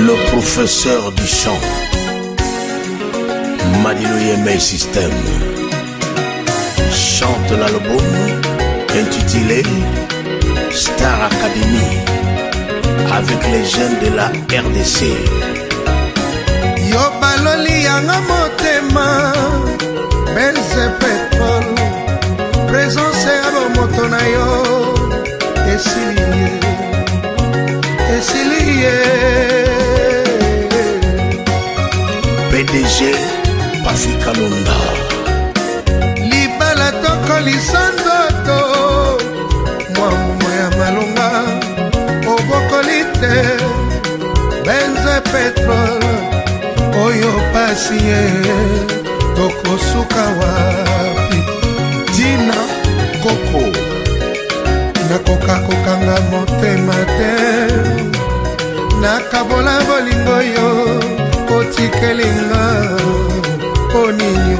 Le professeur du chant, Madilou Yemé System, chante l'album intitulé Star Academy avec les jeunes de la RDC. Yo baloli yanga motema Benze Pétrole présence ya bomoto na yo esiliye PDG Pafi Kalonda libala toko lisandoto mwamu ya malonga obokolite Benze Pétrole oyo pasi ye tokosuka wapi Dina Koko nakoka kokanga motema te nakabola bolingo yo otikelinga oninyo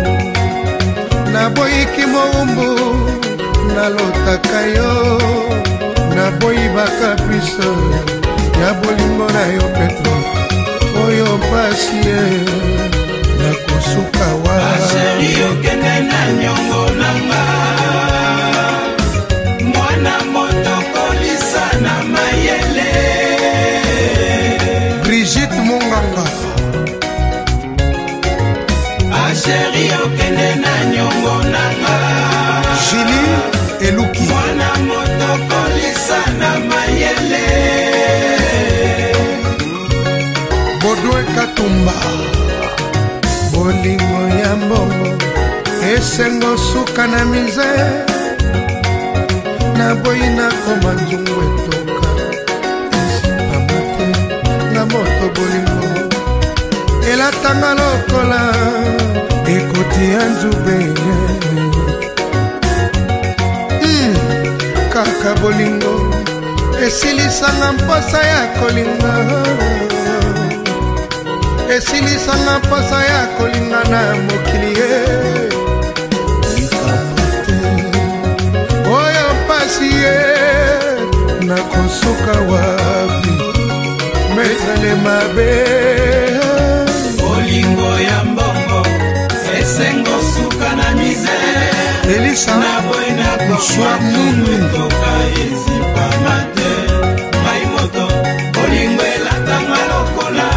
naboyiki mowumbu nalotaka yo naboyi bakapriso ya bolingo na yo Pétrole oyo pasi ye nakosuka wa asheri okende na nyongo nanga mwana motokolisa na mayele Brigitte Monganga asheri okende na nyongo nanga Julie Eluki mwana motokolisa na mayele Bodwe Katumba bolingo ya mbongo esengo suka na mize naboyi nakoma nzungu etoka amate na moto bolingo elatanga lokola ekoti ya nzube kaka bolingo esilisanga mposa ya kolinga esilisanga mposa ya kolinga na mokili ye likambo te oyo pasi ye nakosuka wapi metrele mabe bolingo ya mbongo esengo suka na misere elisa naboyi nakoma nzungu etoka ezipama te mai moto bolingo elatanga lokola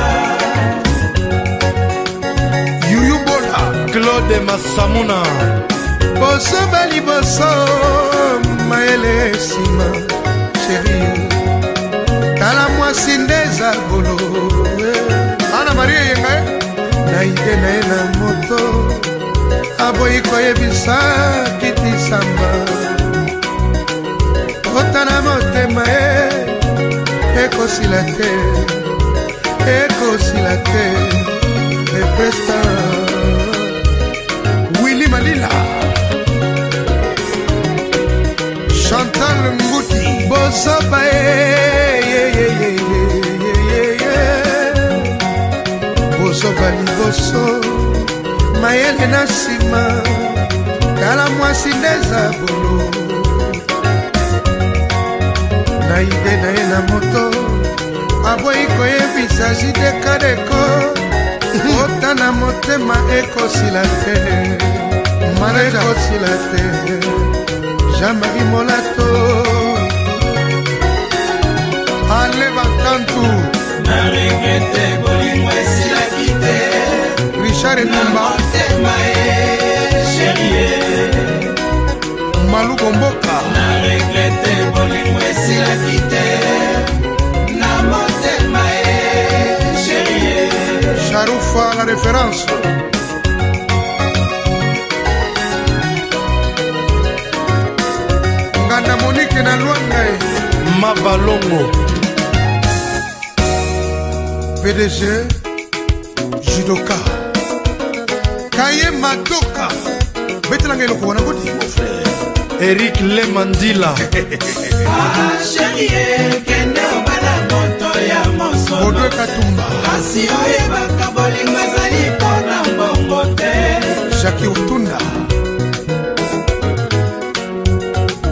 Claude Massamuna boso baliboso maele sima chéri tala mwasi ndeza bolo Ana Maria yenga na ide na ye na moto aboyi koyebisa kiti samba otana motema ye ekosila te epresta Malila Chantal Ngouti Bosoba Bosoba liboso mayele na sima tala mwasi ndeza bolo na ide na ye na moto aboyi koyebisa jidekadeko otana motema ekosila te ekosila te Jean-Marie Molato ale batantu na regrete bolingo esilaki te Richard Etumba motema e sherie Malu Bomboka na regrete bolingo esilaki te na motema e sherie Charoufa la référence Nganda Monique na Luanga Mabalongo PDG Judoka Kaye Madoka Betelanga eloko wana koti mon frère Eric Lemandila sherie kende obala moto ya mosolo Bodwe Katumba kasi oyebaka bolingo ezali mpona mbongo te Jackie Utunda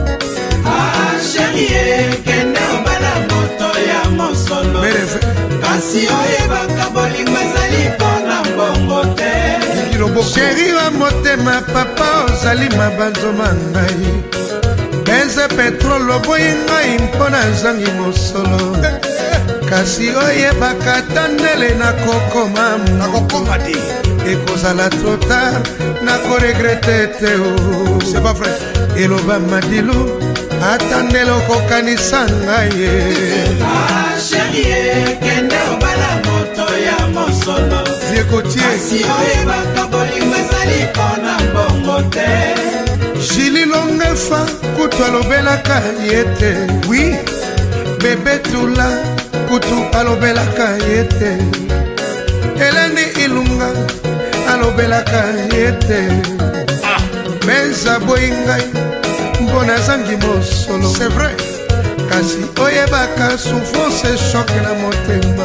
sherie kende obala moto ya mosolo kasi oyebaka bolingo ezali mpona mbongo te. Chéri wa motema papa ozali mabanzoma ngai, benze petrolo boyi ngai mpona zangi mosolo, kasi oyebaka tandele nakokoma te ekozala trop tard nakoregrete te o. c'est pas vrai eloba madilu atandele okokanisa ngai ye. Chérie kende obala moto ya mosolo, kasi oyebaka bolingo ezali mpona mbongo te. Jili Longefa kutu alobelaka ye te. oui bebe tula kutu alobelaka ye te. Eleni Ilunga alobelaka ye te. Benza boyi ngai mpona zangi mosolo, c'est vrai kasi oyebaka souffrance choc na motema.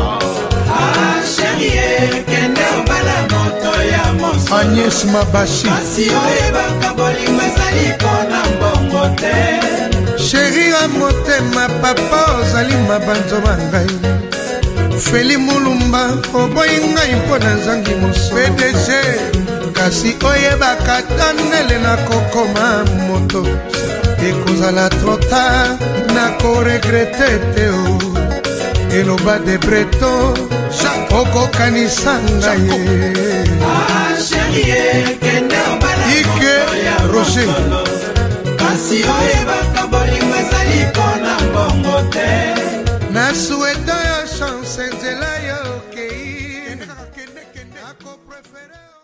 Chérie kende obala moto ya mosolo, Agnès Mabashi kasi oyebaka bolingo ezali mpona mbongo te. Chéri ya motema papa ozali mabanzoma ngai. Feli Mulumba oboyi ngai mpona zangi mosolo. PDG kasi oyebaka tandele nakokoma moto, ekozala trop tard nakoregrete te o. eloba de Breton okokanisa ngai ye. Chérie kende obala Ike moto ya Roger mosolo, kasi oyebaka bolingo ezali mpona mbongo te. na sueta ya chance nzela yo okei ako prefere